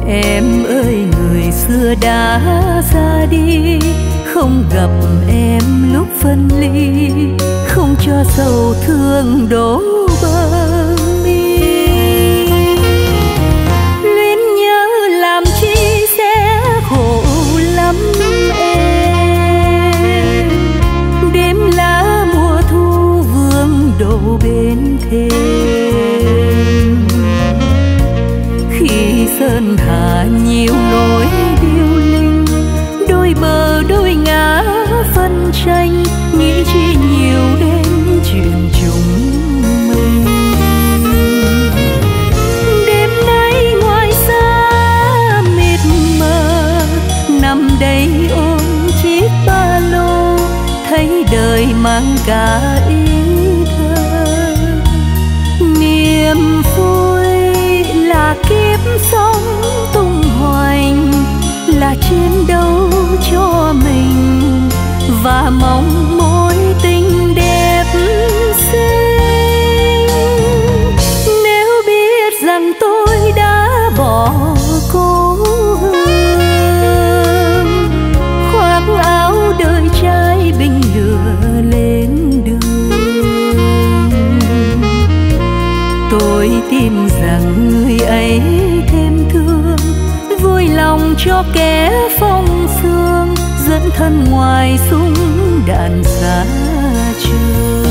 Em ơi người xưa đã ra đi, không gặp em lúc phân ly, không cho sầu thương đổ bờ mi. Luyến nhớ làm chi sẽ khổ lắm em. Đêm lá mùa thu vương đổ bên thềm, khi sơn hà nhiều nỗi điêu linh, đôi bờ đôi ngã phân tranh, nghĩ chi nhiều đến chuyện chúng mình. Đêm nay ngoài xa mịt mờ, nằm đây ôm chiếc ba lô, thấy đời mang cả ý thơ. Niềm vui là kiếp sống tung hoành, là chiến đấu cho mình và mong mối tình đẹp xinh. Nếu biết rằng tôi đã bỏ cô hương, khoác áo đời trai bình lửa lên đường, tôi tin rằng người ấy thêm thương, vui lòng cho kẻ phong sương, dẫn thân ngoài súng đạn xa trường.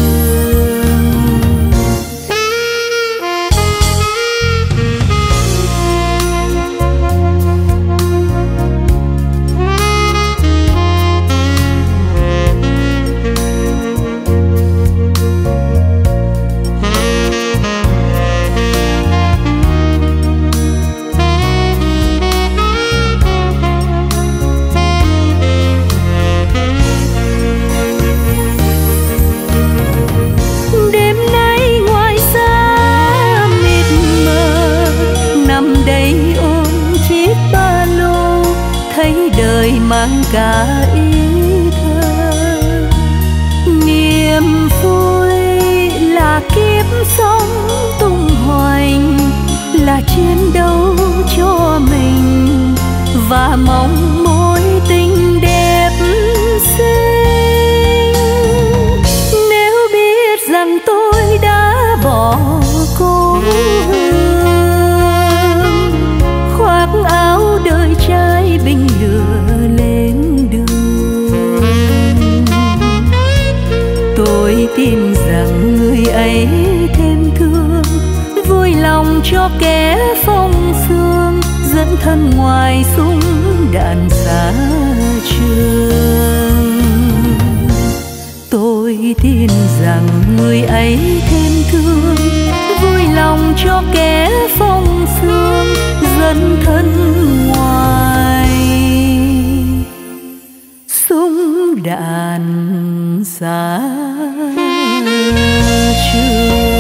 Mang cả ý thơ. Niềm vui là kiếp sống tung hoành, là chiến đấu cho mình và mong mối tình đẹp xinh. Nếu biết rằng tôi đã bỏ cô hương, khoác áo đời trai bình lửa lên đường, tôi tin rằng người ấy thêm thương, vui lòng cho kẻ phong sương, dẫn thân ngoài súng đạn xa trường. Tôi tin rằng người ấy thêm thương, vui lòng cho kẻ phong sương, dẫn thân ngoài súng đạn xa trường.